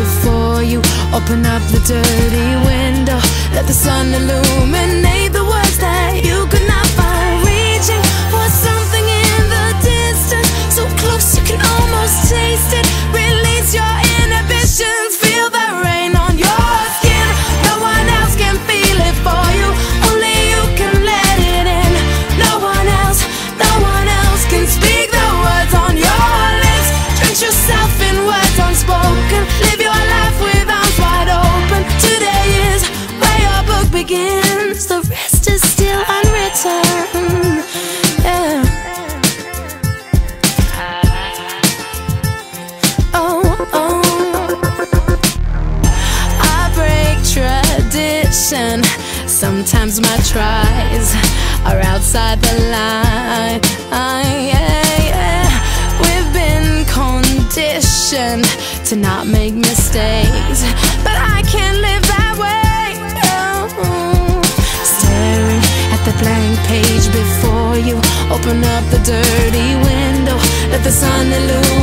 before you. Open up the dirty window, let the sun illuminate the words that you could not find. Reaching for something in the distance, so close you can almost taste it. Release your inhibitions, feel the rain on your skin. No one else can feel it for you, only you can let it in. No one else can speak the words on your lips. Drench yourself in words unspoken, live your life with arms wide open. Today is where your book begins, the rest is still unwritten. Yeah. I break tradition. Sometimes my tries are outside the line. We've been conditioned to not make mistakes, but I can't live that way. Staring at the blank page before you. Open up the dirty window, let the sun illuminate